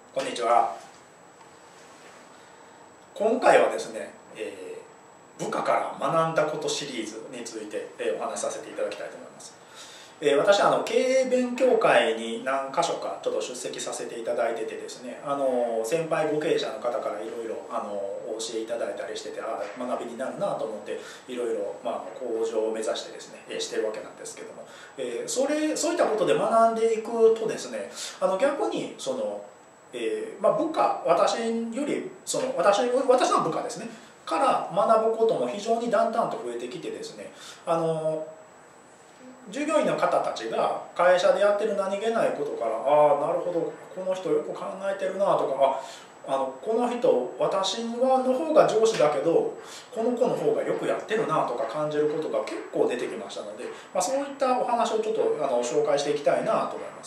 こんにちは。今回はですね、部下から学んだことシリーズについてお話しさせていただきたいと思います。私は経営勉強会に何箇所かちょっと出席させていただいててですね、先輩ご経営者の方からいろいろお教えいただいたりしてて、学びになるなと思っていろいろ向上を目指してですねしてるわけなんですけども、そういったことで学んでいくとですね、逆に部下、私より私の部下ですねから学ぶことも非常にだんだんと増えてきてですね、従業員の方たちが会社でやってる何気ないことから、なるほど、この人よく考えてるなとか、この人、私の方が上司だけどこの子の方がよくやってるなとか感じることが結構出てきましたので、そういったお話をちょっと紹介していきたいなと思います。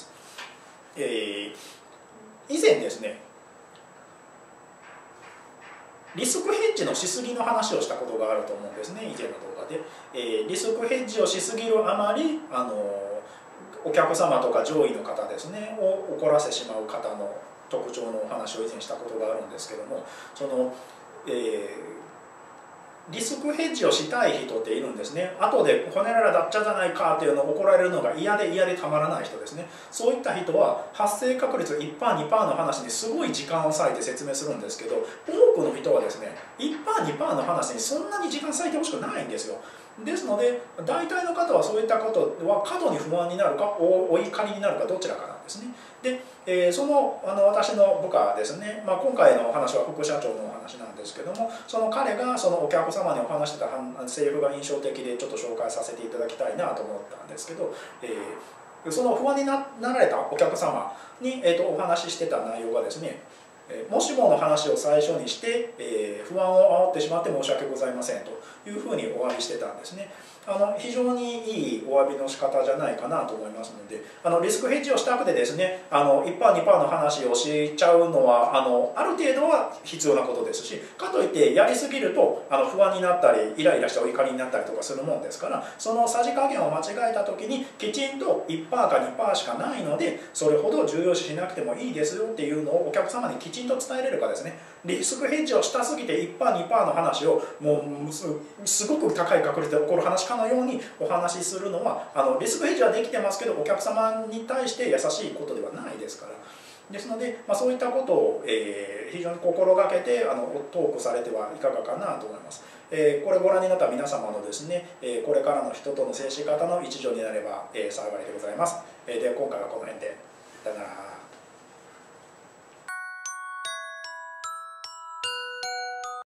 以前ですね、リスクヘッジのしすぎの話をしたことがあると思うんですね、以前の動画で。リスクヘッジをしすぎるあまりお客様とか上位の方ですねを怒らせてしまう方の特徴のお話を以前したことがあるんですけども、リスクヘッジをしたい人っているんですね。後でこねらだっちゃじゃないかっていうのを怒られるのが嫌でたまらない人ですね。そういった人は発生確率 1%、2% の話にすごい時間を割いて説明するんですけど、多くの人はですね 1%、2% の話にそんなに時間割いてほしくないんですよ。ですので大体の方はそういったことは過度に不安になるかお怒りになるかどちらかなんですね。で、私の部下ですね、今回のお話は副社長のお話なんですけども、その彼がそのお客様にお話してたセリフが印象的でちょっと紹介させていただきたいなと思ったんですけど、その不安になられたお客様に、お話ししてた内容がですね、もしもの話を最初にして、不安を煽ってしまって申し訳ございませんというふうにお詫びしてたんですね。非常にいいお詫びの仕方じゃないかなと思いますので、リスクヘッジをしたくてですね1%、2% の話をしちゃうのはある程度は必要なことですし、かといってやりすぎると不安になったりイライラしてお怒りになったりとかするもんですから、そのさじ加減を間違えた時にきちんと 1% か 2% しかないのでそれほど重要視しなくてもいいですよっていうのをお客様にきちんと伝えれるかですね。リスクヘッジをしたすぎて 1%、2% の話をもうすごく高い確率で起こる話かのようにお話しするのはリスクヘッジはできてますけどお客様に対して優しいことではないですから。ですので、そういったことを、非常に心がけてトークされてはいかがかなと思います。これご覧になった皆様のですね、これからの人との接し方の一助になれば、幸いでございます。では今回はこの辺で。さよなら。